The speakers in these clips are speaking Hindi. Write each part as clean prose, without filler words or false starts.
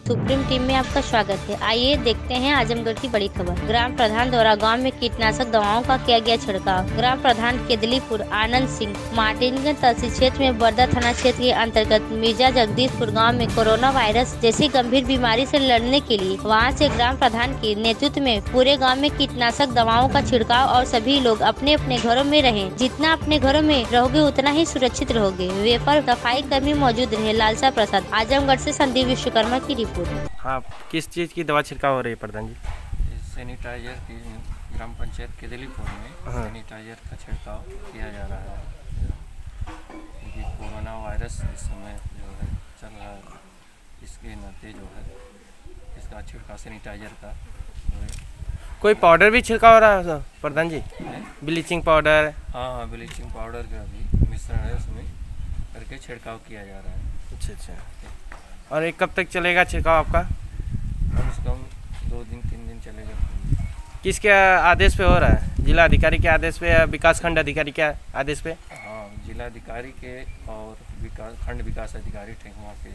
सुप्रीम टीम में आपका स्वागत है। आइए देखते हैं आजमगढ़ की बड़ी खबर। ग्राम प्रधान द्वारा गांव में कीटनाशक दवाओं का किया गया छिड़काव। ग्राम प्रधान केदलीपुर आनंद सिंह मार्टिनगंज तहसील क्षेत्र में बरदा थाना क्षेत्र के अंतर्गत मिर्जा जगदीशपुर गाँव में कोरोना वायरस जैसी गंभीर बीमारी से लड़ने के लिए वहां से ग्राम प्रधान के नेतृत्व में पूरे गाँव में कीटनाशक दवाओं का छिड़काव और सभी लोग अपने अपने घरों में रहें। जितना अपने घरों में रहोगे उतना ही सुरक्षित रहोगे। वे पर सफाई कर्मी मौजूद रहे। लालसा प्रसाद, आजमगढ़ से संदीप विश्वकर्मा की रिपोर्ट। हाँ, किस चीज़ की दवा छिड़काव हो रही है प्रधान जी? सैनिटाइजर की ग्राम पंचायत केदलीपुर में सैनिटाइजर का छिड़काव किया जा रहा है क्योंकि कोरोना वायरस इस समय जो है चल रहा है, इसके नाते जो है इसका छिड़काव सैनिटाइजर का कोई पाउडर भी छिड़काव हो रहा है प्रधान जी? Bleaching powder? हाँ, ब्लीचिंग पाउडर का भी मिश्रण है, उसमें करके छिड़काव किया जा रहा है। अच्छा। और ये कब तक चलेगा छिड़काव आपका? कम से कम 2 दिन 3 दिन चलेगा। किसके आदेश पे हो रहा है? जिला अधिकारी के आदेश पे या विकास खंड अधिकारी के आदेश पे? हाँ, जिलाधिकारी के और खंड विकास अधिकारी टेकमा के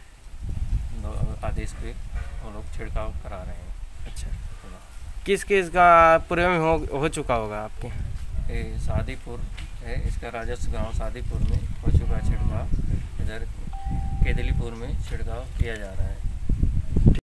आदेश पे वो लोग छिड़काव करा रहे हैं। अच्छा, किस का पूरे में हो चुका होगा आपके? ये शादीपुर है, इसका राजस्व गांव शादीपुर में हो चुका छिड़काव। इधर केदलीपुर में छिड़काव किया जा रहा है।